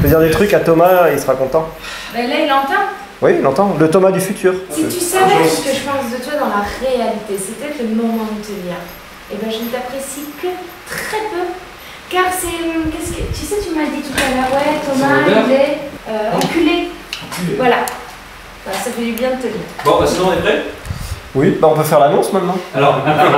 peux dire des trucs à Thomas, il sera content. Ben là, il entend. Oui, il entend. Le Thomas du futur. Si tu savais ce que je pense de toi dans la réalité, c'était le moment de te dire. Eh ben, je ne t'apprécie que très peu. Car c'est... Qu'est-ce que... Tu sais, tu m'as dit tout à l'heure, ouais, Thomas, il est enculé. Voilà. Bah, ça fait du bien de te dire. Bon, bah sinon on est prêt? Oui, bah on peut faire l'annonce maintenant. Alors...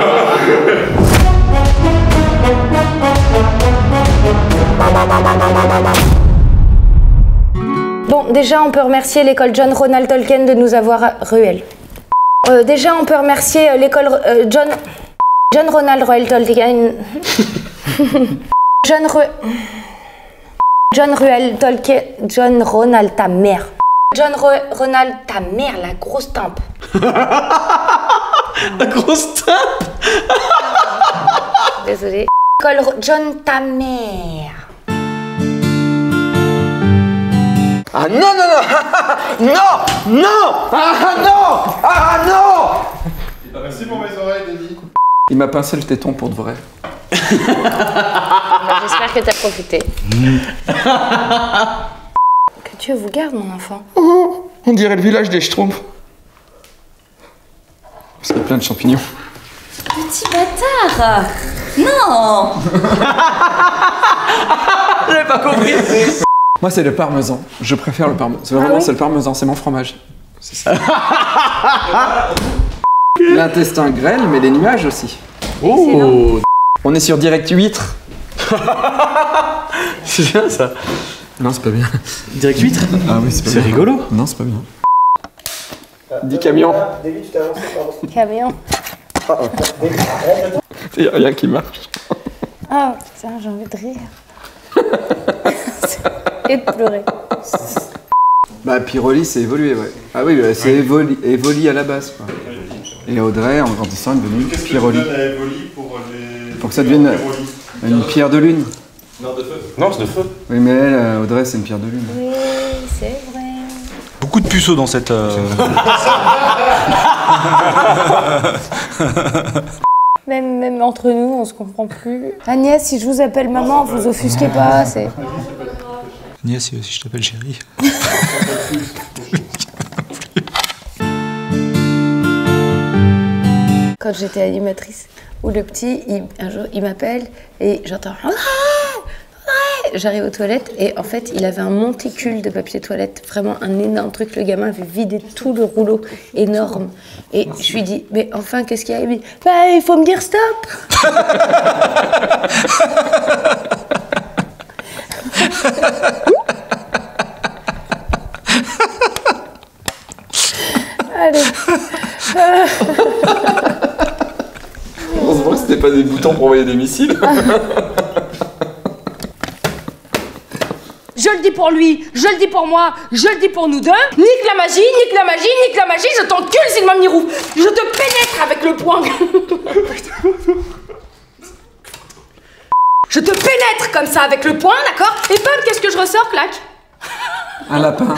Bon, déjà, on peut remercier l'école John Ronald Tolkien de nous avoir... Ruel. Déjà, on peut remercier l'école John Ronald Royal Tolkien... John Ruel Tolkien... John Ronald, ta mère. Ronald, ta mère, la grosse tempe. La grosse tape. Désolée. École John, ta mère. Ah non, non, non. Non, non. Ah non. Ah non. Merci pour mes oreilles, Denis. Il m'a pincé le téton pour de vrai. J'espère que t'as profité. Que Dieu vous garde, mon enfant. Oh, on dirait le village des Schtroumpfs. Parce qu'il y a plein de champignons. Petit bâtard. Non. J'avais pas compris. Moi, c'est le parmesan. Je préfère le parmesan. C'est vraiment, c'est le parmesan, c'est mon fromage. C'est ça. L'intestin grêle, mais les nuages aussi. Oh. On est sur Direct Huître. C'est bien ça. Non, c'est pas bien. Direct 8. Ah oui, c'est pas C'est bien. rigolo. Non, c'est pas bien. 10 camions. David, tu t'es avancé, pardon. Camion. Il n'y a rien qui marche. Ah, putain, j'ai envie de rire. Et de pleurer. Bah, Pyroli, c'est évolué, ouais. Ah oui, c'est Évoli à la base, quoi. Et Audrey, en grandissant, est devenue Pyroli. Qu'est-ce que tu donnes à Évoli pour les... Pour que ça devienne une pierre de lune. Non, de feu. Non, c'est de feu. Oui, mais elle, Audrey, c'est une pierre de lune. Oui, c'est vrai. Beaucoup de puceaux dans cette... Même entre nous, on se comprend plus. Agnès, si je vous appelle maman, vous offusquez pas, c'est... Agnès, si je t'appelle chérie. Quand j'étais animatrice, où le petit, un jour, il m'appelle et j'entends... J'arrive aux toilettes et en fait, il avait un monticule de papier toilette, vraiment un énorme truc. Le gamin avait vidé tout le rouleau énorme. Et je lui dis, mais enfin, qu'est-ce qu'il y a? Il me dit, bah, il faut me dire stop. Allez. Heureusement que c'était pas des boutons pour envoyer des missiles. Je le dis pour lui, je le dis pour moi, je le dis pour nous deux. Nique la magie, nique la magie, nique la magie, je t'encule, Sylvain Mirouf. Je te pénètre avec le poing. Je te pénètre comme ça avec le poing, d'accord? Et bam, qu'est-ce que je ressors, clac? Un lapin.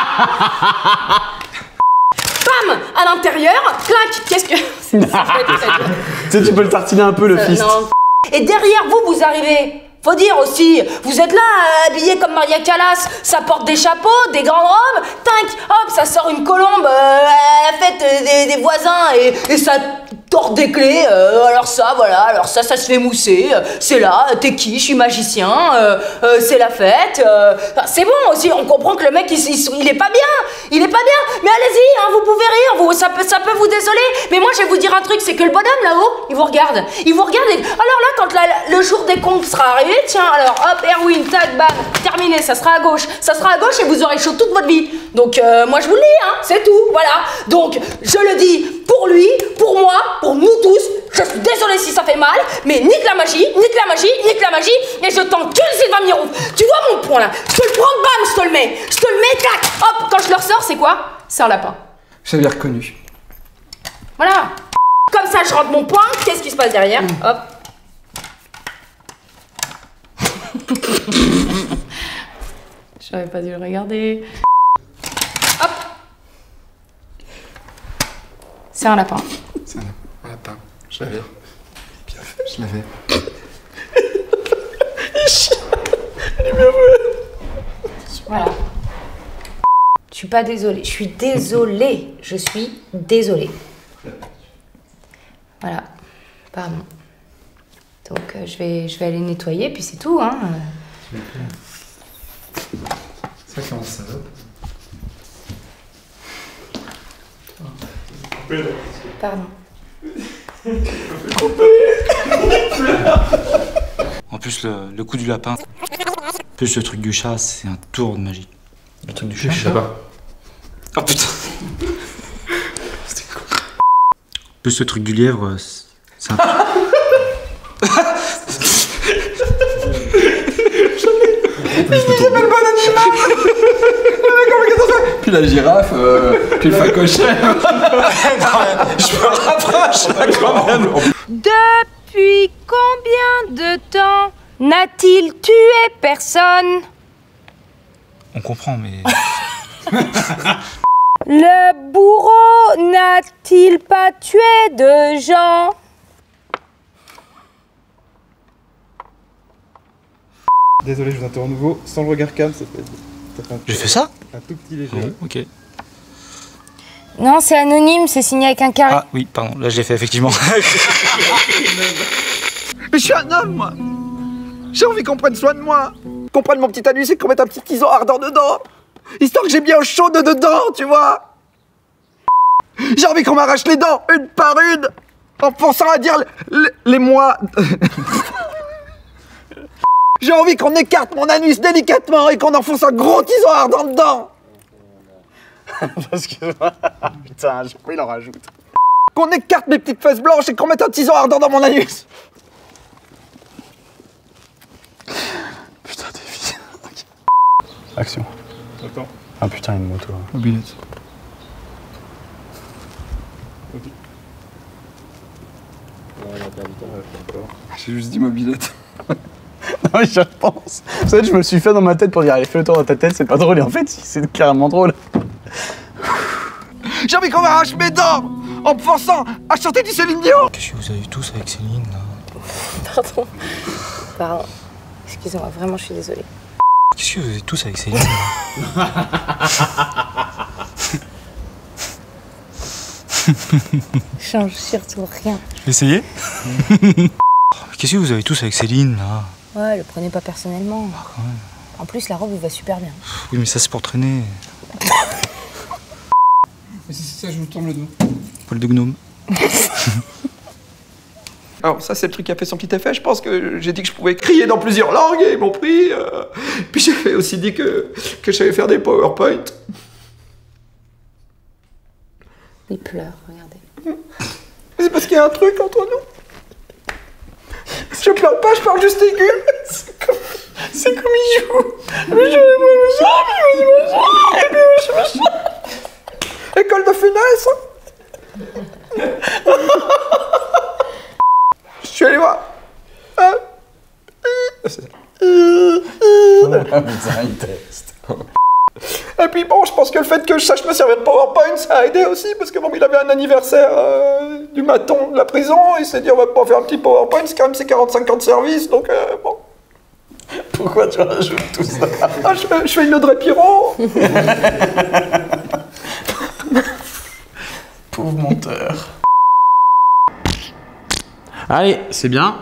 Bam, à l'intérieur, clac, qu'est-ce que... Tu sais, tu peux le tartiner un peu, le fist. Non. Et derrière vous, vous arrivez... Faut dire aussi, vous êtes là, habillés comme Maria Callas, ça porte des chapeaux, des grandes robes, tac, hop, ça sort une colombe à la fête des voisins et ça tord des clés, alors ça, voilà, alors ça se fait mousser, c'est là, t'es qui, je suis magicien, c'est la fête, c'est bon aussi, on comprend que le mec, il est pas bien, mais allez-y, hein, vous pouvez rire, ça peut vous désoler, mais moi je vais vous dire un truc, c'est que le bonhomme là-haut, il vous regarde, et alors là, quand le jour des comptes sera arrivé, tiens, alors hop, Erwin, tac, bam, terminé, ça sera à gauche et vous aurez chaud toute votre vie, donc moi je vous le dis, hein, c'est tout, voilà, donc je le dis pour lui, pour moi, pour nous tous, je suis désolée si ça fait mal, mais nique la magie, et je t'encule Sylvain Mirouf. Tu vois mon poing là, je te le prends, bam, je te le mets, tac, hop, quand je le ressors, c'est quoi? C'est un lapin. J'avais reconnu. Voilà. Comme ça, je rentre mon poing, qu'est-ce qui se passe derrière? Hop. J'aurais pas dû le regarder. Hop. C'est un lapin. C'est un lapin. Je l'avais. Bien fait. Je l'avais. Il est bien fait. suis pas désolée. Je suis désolée. Je suis désolée. Voilà. Pardon. Donc je vais aller nettoyer, puis c'est tout, hein. Ça commence salope. Pardon. En plus, le coup du lapin, plus le truc du chat, c'est un tour de magie. Le truc du chat, je sais pas. Oh putain. C'était quoi? Plus le truc du lièvre, c'est un Puis la girafe, puis le phacochère. Je me rapproche quand même. Depuis combien de temps n'a-t-il tué personne? On comprend, mais... Le bourreau n'a-t-il pas tué de gens? Désolé, je vous interromps à nouveau. Sans le regard calme, ça fait J'ai fait ça? un tout petit léger. Bon, ok. Non, c'est anonyme, c'est signé avec un carré. Ah oui, pardon, là je l'ai fait effectivement. Mais je suis un homme, moi. J'ai envie qu'on prenne soin de moi. Qu'on prenne mon petit anus et qu'on mette un petit tison ardent dedans. Histoire que j'ai bien chaud de dedans, tu vois. J'ai envie qu'on m'arrache les dents, une par une. En pensant à dire les mois. J'ai envie qu'on écarte mon anus délicatement et qu'on enfonce un gros tison ardent dedans. Excuse-moi. Putain, je crois qu'il en rajoute. Qu'on écarte mes petites fesses blanches et qu'on mette un tison ardent dans mon anus. Putain, t'es fille. Okay. Action. Attends. Ah putain, une moto. Mobilette. J'ai juste dit mobilette. Non mais je pense. Vous savez, je me le suis fait dans ma tête pour dire allez, fais le tour dans ta tête, c'est pas drôle. Et en fait, c'est carrément drôle. J'ai envie qu'on m'arrache mes dents en me forçant à chanter du Céline Dion. Qu'est-ce que vous avez tous avec Céline là? Pardon. Pardon. Excusez-moi, vraiment, je suis désolée. Qu'est-ce que vous avez tous avec Céline là? Change surtout rien. Je vais essayer. Qu'est-ce que vous avez tous avec Céline là? Ouais, le prenez pas personnellement. Ah, quand même. En plus, la robe, elle va super bien. Oui, mais ça c'est pour traîner. Mais si c'est ça, je vous tourne le dos. Poil de gnome. Alors ça c'est le truc qui a fait son petit effet, je pense que j'ai dit que je pouvais crier dans plusieurs langues et ils m'ont pris. Puis j'ai aussi dit que je savais faire des PowerPoint. Il pleure, regardez. C'est parce qu'il y a un truc entre nous. Je pleure pas, je parle juste aigu. C'est comme il joue. École de finesse. Je suis allé voir. Putain, il teste. Et puis bon, je pense que le fait que je sache me servir de PowerPoint, ça a aidé aussi, parce que bon, il avait un anniversaire du maton de la prison, il s'est dit on va pas faire un petit PowerPoint, c'est quand même ses 45 ans de service, donc bon. Pourquoi tu rajoutes tout ça? Ah, je fais une Audrey Pirot. Pauvre monteur. Allez, c'est bien.